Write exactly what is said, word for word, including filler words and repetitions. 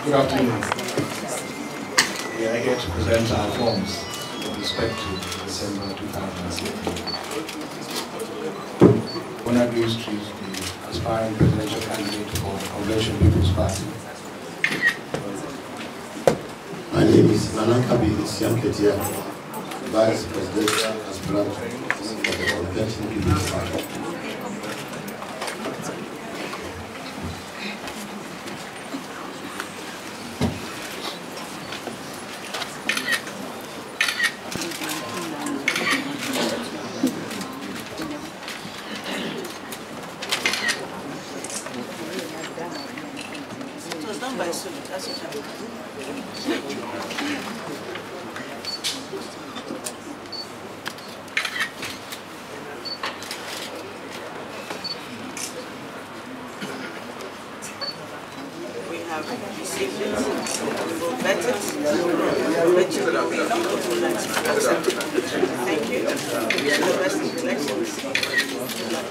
Good afternoon. We are here to present our forms with respect to December two thousand sixteen. Ivor Greenstreet, the aspiring presidential candidate for the Convention People's Party. My name is Nanakabi Isiamketia, Vice Presidential Aspirant for the Convention People's Party. We have received it, we will vet it, we will let you know, we will accept it. Thank you. We are the best in elections.